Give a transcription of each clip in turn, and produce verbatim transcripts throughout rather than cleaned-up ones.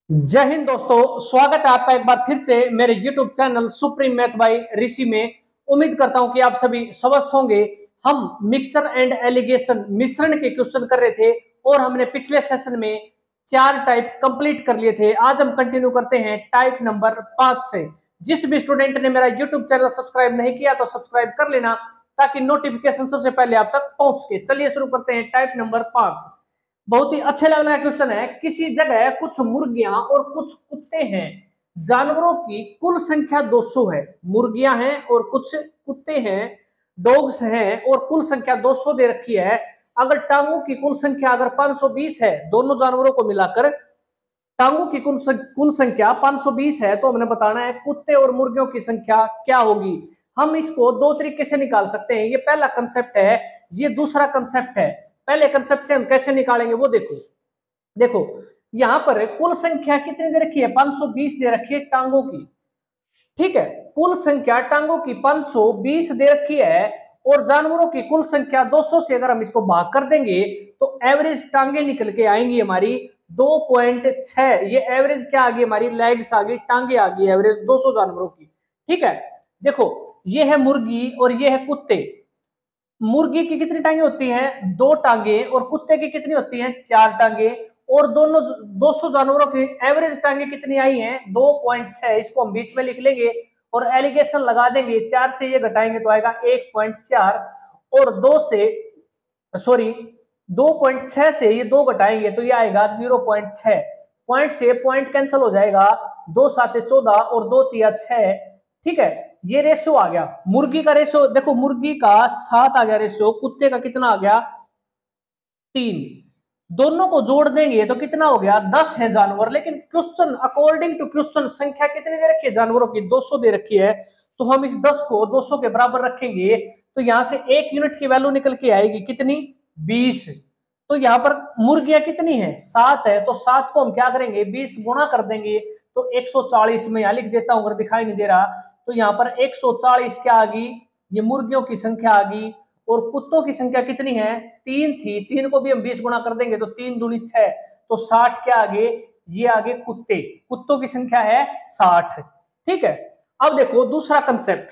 जय हिंद दोस्तों, स्वागत है आपका एक बार फिर से मेरे YouTube channel Supreme Math by Rishi में। उम्मीद करता हूं कि आप सभी स्वस्थ होंगे। हम मिक्सर एंड एलिगेशन मिश्रण के क्वेश्चन कर रहे थे और हमने पिछले सेशन में चार टाइप कंप्लीट कर लिए थे। आज हम कंटिन्यू करते हैं टाइप नंबर पांच से। जिस भी स्टूडेंट ने मेरा YouTube चैनल सब्सक्राइब नहीं किया तो सब्सक्राइब कर लेना ताकि नोटिफिकेशन सबसे पहले आप तक पहुंच सके। चलिए शुरू करते हैं टाइप नंबर पांच। बहुत ही अच्छे लेवल का क्वेश्चन है। किसी जगह कुछ मुर्गियां और कुछ कुत्ते हैं। जानवरों की कुल संख्या दो सौ है। मुर्गियां हैं और कुछ कुत्ते हैं, डॉग्स हैं, और कुल संख्या दो सौ दे रखी है। अगर टांगों की कुल संख्या अगर पाँच सौ बीस है, दोनों जानवरों को मिलाकर टांगों की कुल कुल संख्या पाँच सौ बीस है, तो हमने बताना है कुत्ते और मुर्गियों की संख्या क्या होगी। हम इसको दो तरीके से निकाल सकते हैं। ये पहला कंसेप्ट है, ये दूसरा कंसेप्ट है। पहले कंसेप्ट से हम कैसे निकालेंगे वो देखो। देखो यहां पर कुल संख्या कितनी दे रखी है, पाँच सौ बीस दे रखी है टांगों की। ठीक है, कुल संख्या टांगों की पाँच सौ बीस दे रखी है और जानवरों की कुल संख्या दो सौ से अगर हम इसको भाग कर देंगे तो एवरेज टांगे निकल के आएंगी हमारी दो पॉइंट छह। ये एवरेज क्या आ गई हमारी, लेग्स आ गई, टांगे आ गई एवरेज दो सौ जानवरों की। ठीक है, देखो ये है मुर्गी और ये है कुत्ते। मुर्गी की कितनी टांगे होती हैं, दो टांगे, और कुत्ते की कितनी होती हैं, चार टांगे। और दोनों दो सौ जानवरों की एवरेज टांगे कितनी आई हैं, दो पॉइंट छह। इसको हम बीच में लिख लेंगे और एलिगेशन लगा देंगे। चार से ये घटाएंगे तो आएगा एक पॉइंट चार, और दो से सॉरी दो पॉइंट छह से ये दो घटाएंगे तो ये आएगा जीरो पॉइंट छह। पॉइंट से पॉइंट कैंसिल हो जाएगा, दो साते चौदह और दो तिया छह। ठीक है, ये रेशो आ गया। मुर्गी का रेशो देखो, मुर्गी का सात आ गया रेशो, कुत्ते का कितना आ गया, तीन। दोनों को जोड़ देंगे तो कितना हो गया, दस है जानवर। लेकिन क्वेश्चन अकॉर्डिंग टू क्वेश्चन संख्या कितनी दे रखी है जानवरों की, दो सौ दे रखी है। तो हम इस दस को दो सौ के बराबर रखेंगे तो यहां से एक यूनिट की वैल्यू निकल के आएगी कितनी, बीस। तो यहाँ पर मुर्गियां कितनी है, सात है। तो सात को हम क्या करेंगे, बीस गुणा कर देंगे तो एक सौ चालीस में यहां लिख देता हूं अगर दिखाई नहीं दे रहा। तो यहाँ पर एक सौ चालीस क्या आ गई, ये मुर्गियों की संख्या आ गई। और कुत्तों की संख्या कितनी है, तीन थी। तीन को भी हम बीस गुणा कर देंगे तो तीन दूनी छह, तो साठ क्या आगे, ये आगे कुत्ते। कुत्तों की संख्या है साठ। ठीक है, अब देखो दूसरा कंसेप्ट।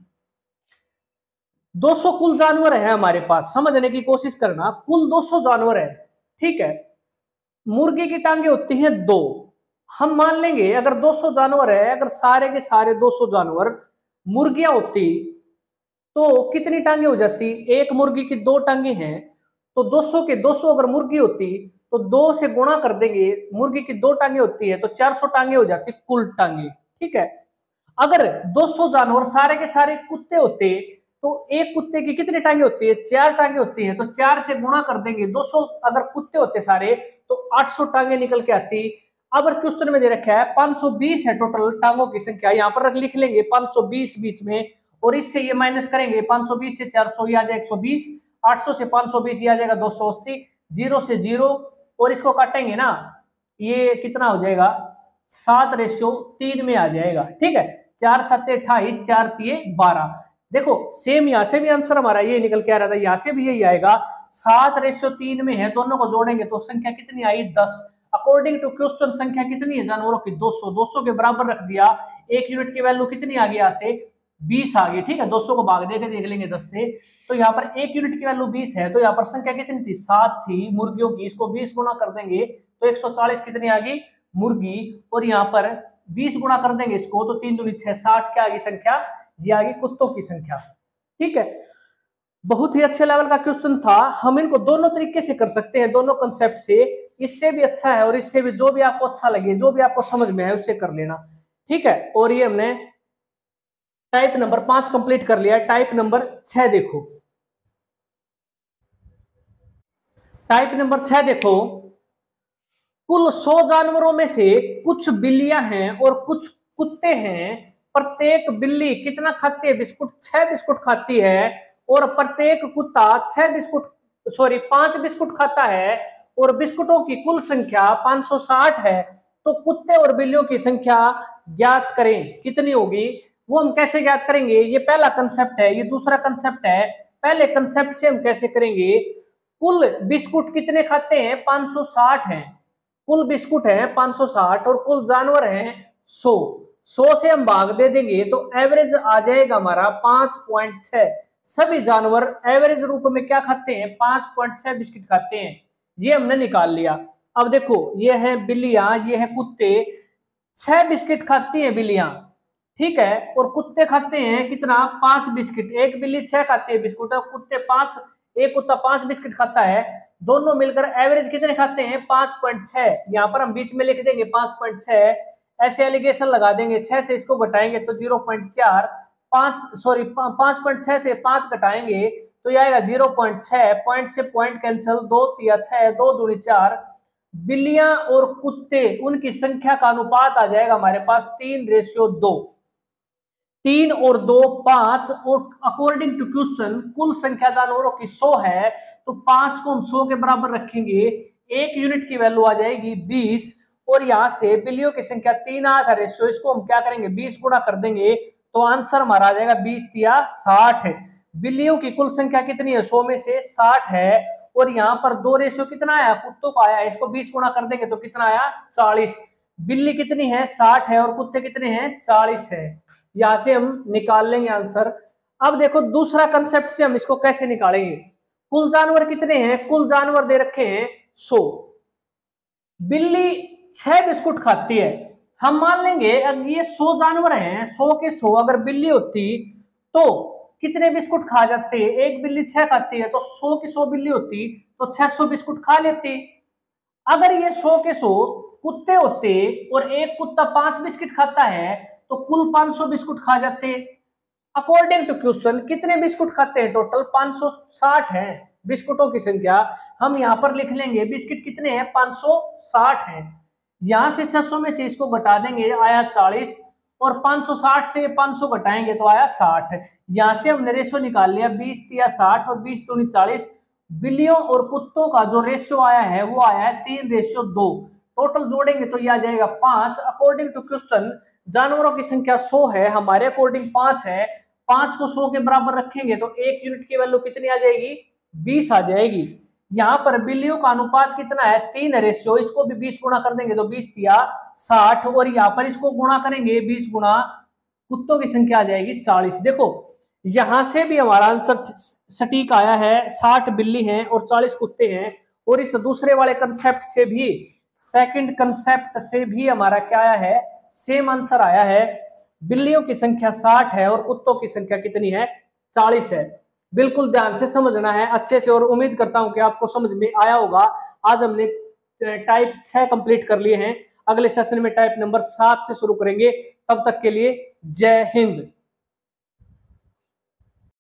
दो सौ कुल जानवर है हमारे पास, समझने की कोशिश करना। कुल दो सौ जानवर है। ठीक है, मुर्गी की टांगे होती हैं दो। हम मान लेंगे अगर दो सौ जानवर है, अगर सारे के सारे दो सौ जानवर मुर्गियां होती तो कितनी टांगे हो जाती, एक मुर्गी की दो टांगे हैं तो दो सौ के दो सौ अगर मुर्गी होती तो दो से गुणा कर देंगे, मुर्गी की दो टांगे होती है तो चार सौ टांगे हो जाती कुल टांगे। ठीक है, अगर दो सौ जानवर सारे के सारे कुत्ते होते तो एक कुत्ते की कितनी टांगे होती है, चार टांगे होती है। तो चार से गुणा कर देंगे, दो सौ अगर कुत्ते होते सारे तो आठ सौ टांगे निकल के आती। अब क्वेश्चन में दे रखा है पाँच सौ बीस है टोटल टांगों की संख्या, यहाँ पर लिख लेंगे पाँच सौ बीस बीच में, और इससे ये माइनस करेंगे, पाँच सौ बीस से चार सौ ये आ जाएगा एक सौ बीस, आठ सौ से पाँच सौ बीस ये आ जाएगा दो सौ अस्सी, जीरो से जीरो, और इसको काटेंगे ना, ये कितना हो जाएगा, सात रेशियो तीन में आ जाएगा। ठीक है, चार सत्ते अट्ठाईस, चार तिये बारह। देखो सेम यहां से भी आंसर हमारा ये निकल के आ रहा था, यहां से भी यही आएगा, सात रेशियो तीन में है, दोनों को जोड़ेंगे तो संख्या कितनी आई, दस। अकॉर्डिंग टू क्वेश्चन संख्या कितनी है जानवरों की, दो सौ। दो सौ के बराबर रख दिया, एक यूनिट की वैल्यू कितनी आ गई, यहाँ से बीस आ गई। ठीक है, दो सौ को भाग देके देख लेंगे दस से, तो यहाँ पर एक यूनिट की वैल्यू बीस है। तो यहाँ पर संख्या कितनी थी, सात थी मुर्गियों की। इसको बीस गुणा कर देंगे तो एक सौ चालीस कितनी आ गई मुर्गी, और यहाँ पर बीस गुणा कर देंगे इसको तो तीन दूनी छह, साठ क्या आ गई संख्या, जी आ गई कुत्तों की संख्या। ठीक है, बहुत ही अच्छे लेवल का क्वेश्चन था। हम इनको दोनों तरीके से कर सकते हैं, दोनों कंसेप्ट से। इससे भी अच्छा है और इससे भी, जो भी आपको अच्छा लगे, जो भी आपको समझ में है उससे कर लेना। ठीक है, और ये हमने टाइप नंबर पांच कंप्लीट कर लिया। टाइप नंबर छह देखो, टाइप नंबर छह देखो। कुल सौ जानवरों में से कुछ बिल्लियां हैं और कुछ कुत्ते हैं। प्रत्येक बिल्ली कितना खाती है बिस्कुट, छह बिस्कुट खाती है। और प्रत्येक कुत्ता छह बिस्कुट सॉरी पांच बिस्कुट खाता है। और बिस्कुटों की कुल संख्या पाँच सौ साठ है। तो कुत्ते और बिल्लियों की संख्या ज्ञात करें, कितनी होगी। वो हम कैसे ज्ञात करेंगे, ये पहला कंसेप्ट है, ये दूसरा कंसेप्ट है। पहले कंसेप्ट से हम कैसे करेंगे, कुल बिस्कुट कितने खाते हैं, पाँच सौ साठ है। कुल बिस्कुट है पाँच सौ साठ और कुल जानवर है सौ। सौ से हम भाग दे देंगे तो एवरेज आ जाएगा हमारा पाँच पॉइंट छह। सभी जानवर एवरेज रूप में क्या खाते हैं, पाँच पॉइंट छह बिस्किट खाते हैं। ये हमने निकाल लिया। अब देखो ये है बिल्लियां, ये है कुत्ते, छह बिस्किट खाती हैं बिल्लियां, ठीक है, और कुत्ते खाते हैं कितना, पांच बिस्किट। एक बिल्ली छह खाती है बिस्कुट और कुत्ते पांच, एक कुत्ता पांच बिस्किट खाता है। दोनों मिलकर एवरेज कितने खाते हैं, पांच पॉइंट छह। यहाँ पर हम बीच में लिख देंगे पांच पॉइंट छह, ऐसे एलिगेशन लगा देंगे, छह से इसको घटाएंगे तो जीरो पॉइंट चार, पांच सॉरी पांच पॉइंट छह से पांच घटाएंगे तो ये आएगा जीरो पॉइंट छह, पॉइंट से पॉइंट कैंसिल, दो तिया छह, दो दूनी चार। बिल्लियां और कुत्ते उनकी संख्या का अनुपात आ जाएगा हमारे पास तीन रेशियो दो। तीन और दो पांच, और अकॉर्डिंग टू क्वेश्चन कुल संख्या जानवरों की सौ है तो पांच को हम सौ के बराबर रखेंगे, एक यूनिट की वैल्यू आ जाएगी बीस। और यहां से बिल्लियों की संख्या तीन आ था रेशियो, इसको हम क्या करेंगे बीस गुणा कर देंगे तो आंसर हमारा आ जाएगा बीस तिया साठ। बिल्लियों की कुल संख्या कितनी है, सौ में से साठ है। और यहाँ पर दो रेशियो कितना आया, कुत्तों का आया, इसको बीस गुणा कर देंगे तो कितना आया, चालीस। बिल्ली कितनी है, साठ है, और कुत्ते कितने हैं, चालीस है। यहां से हम निकाल लेंगे आंसर। अब देखो दूसरा कंसेप्ट से हम इसको कैसे निकालेंगे। कुल जानवर कितने हैं, कुल जानवर दे रखे हैं सौ, बिल्ली छह बिस्कुट खाती है। हम मान लेंगे अगर ये सौ जानवर हैं, सौ के सौ अगर बिल्ली होती तो कितने बिस्कुट खा जाते, एक बिल्ली छह खाती है तो सौ की सौ बिल्ली होती तो छह सौ बिस्कुट खा लेती। अगर ये सौ के सौ कुत्ते होते और एक कुत्ता पांच बिस्किट खाता है तो कुल पाँच सौ बिस्कुट खा जाते। अकॉर्डिंग टू क्वेश्चन कितने बिस्कुट खाते हैं, टोटल पाँच सौ साठ है बिस्कुटों की संख्या। हम यहाँ पर लिख लेंगे बिस्किट कितने हैं, पाँच सौ साठ है। यहां से छह सौ में से इसको घटा देंगे आया चालीस, और पाँच सौ साठ से पाँच सौ घटाएंगे तो आया साठ। यहां से हमने रेशियो निकाल लिया बीस तिया साठ और बीस दूनी चालीस। बिल्लियों और कुत्तों का जो रेशियो आया है वो आया है तीन रेशियो दो। टोटल जोड़ेंगे तो यह आ जाएगा पांच। अकॉर्डिंग टू क्वेश्चन जानवरों की संख्या सौ है, हमारे अकॉर्डिंग पांच है। पांच को सौ के बराबर रखेंगे तो एक यूनिट की वैल्यू कितनी आ जाएगी, बीस आ जाएगी। यहाँ पर बिल्लियों का अनुपात कितना है, तीन रेशियो, इसको भी बीस गुणा कर देंगे तो बीस तिया साठ, और यहाँ पर इसको गुणा करेंगे बीस गुणा कुत्तों की संख्या आ जाएगी चालीस। देखो यहां से भी हमारा आंसर सटीक आया है, साठ बिल्ली हैं और चालीस कुत्ते हैं। और इस दूसरे वाले कंसेप्ट से भी, सेकंड कंसेप्ट से भी हमारा क्या आया है, सेम आंसर आया है। बिल्लियों की संख्या साठ है और कुत्तों की संख्या कितनी है, चालीस है। बिल्कुल ध्यान से समझना है अच्छे से, और उम्मीद करता हूं कि आपको समझ में आया होगा। आज हमने टाइप छह कंप्लीट कर लिए हैं, अगले सेशन में टाइप नंबर सात से शुरू करेंगे। तब तक के लिए जय हिंद।